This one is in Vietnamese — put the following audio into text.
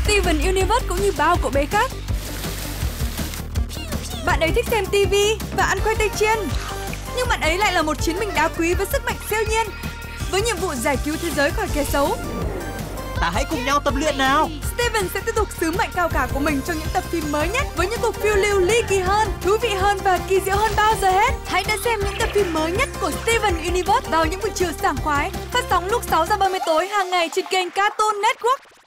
Steven Universe cũng như bao cậu bé khác. Bạn ấy thích xem TV và ăn khoai tây chiên. Nhưng bạn ấy lại là một chiến binh đá quý với sức mạnh siêu nhiên, với nhiệm vụ giải cứu thế giới khỏi kẻ xấu. Ta hãy cùng nhau tập luyện nào. Steven sẽ tiếp tục sứ mệnh cao cả của mình trong những tập phim mới nhất, với những cuộc phiêu lưu ly kỳ hơn, thú vị hơn và kỳ diệu hơn bao giờ hết. Hãy đón xem những tập phim mới nhất của Steven Universe vào những buổi chiều sảng khoái, phát sóng lúc 6:30 tối hàng ngày trên kênh Cartoon Network.